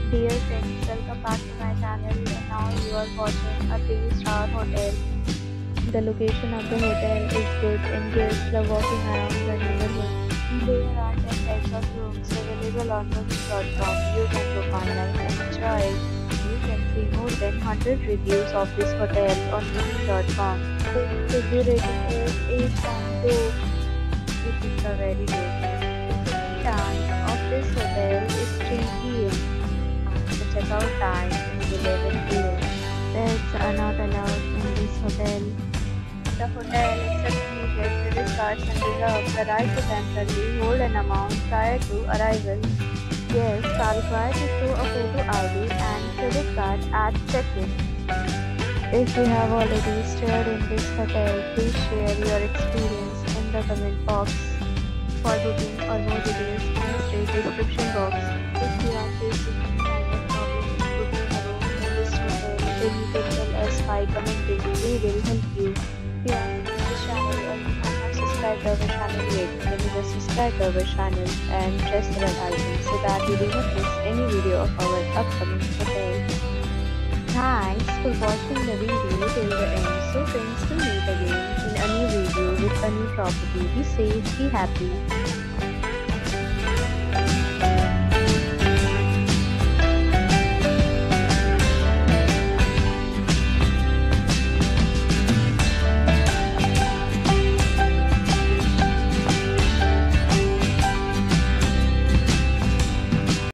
Dear friends, welcome back to my channel and now you are watching a 3-star hotel. The location of the hotel is good and guests love walking around the neighborhood. There are 10 types of rooms available on booking.com. You can book online and enjoy it. You can see more than 100 reviews of this hotel on booking.com. The review rating is 8.2, which is a very good. The time of this hotel is 3 p.m. The checkout time is 11 p.m. Pets are not allowed in this hotel. The hotel accepts major credit cards and reserves the right to temporarily hold an amount prior to arrival. Guests are required to show a photo ID and credit card at check-in. If you have already stayed in this hotel, please share your experience in the comment box. For booking or more details, please read the description box. If you are facing any kind of problem booking a room in this hotel, then you can tell us by commenting. We will help you. If you are new to this channel or you have not subscribed to our channel yet, then you just subscribe to our channel and press the bell icon so that you do not miss any video of our upcoming hotel. Thanks for watching the video till the end. So friends, will meet again in a new video with a new property. Be safe, be happy.